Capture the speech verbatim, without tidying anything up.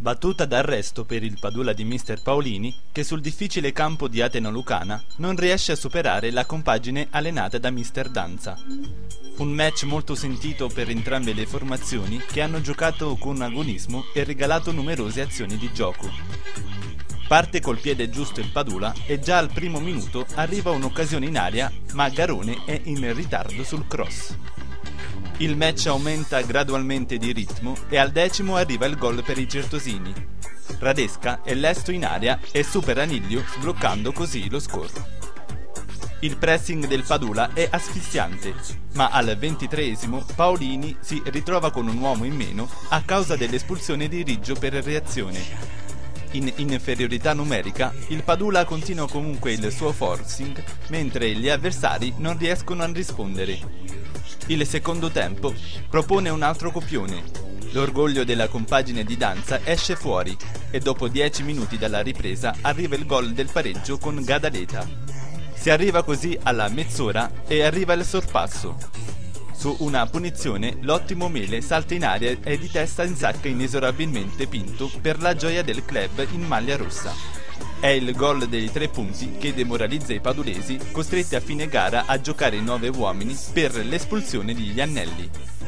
Battuta d'arresto per il Padula di mister Paolini, che sul difficile campo di Atena Lucana non riesce a superare la compagine allenata da mister Danza. Un match molto sentito per entrambe le formazioni, che hanno giocato con agonismo e regalato numerose azioni di gioco. Parte col piede giusto il Padula e già al primo minuto arriva un'occasione in aria, ma Garone è in ritardo sul cross. Il match aumenta gradualmente di ritmo e al decimo arriva il gol per i certosini. Radesca è lesto in aria e supera Niglio, sbloccando così lo score. Il pressing del Padula è asfissiante, ma al ventitreesimo Paolini si ritrova con un uomo in meno a causa dell'espulsione di Riggio per reazione. In inferiorità numerica, il Padula continua comunque il suo forcing, mentre gli avversari non riescono a rispondere. Il secondo tempo propone un altro copione. L'orgoglio della compagine di Danza esce fuori e dopo dieci minuti dalla ripresa arriva il gol del pareggio con Gadaleta. Si arriva così alla mezz'ora e arriva il sorpasso. Su una punizione l'ottimo Mele salta in aria e di testa insacca inesorabilmente Pinto per la gioia del club in maglia rossa. È il gol dei tre punti che demoralizza i padulesi, costretti a fine gara a giocare nove uomini per l'espulsione di Iannelli.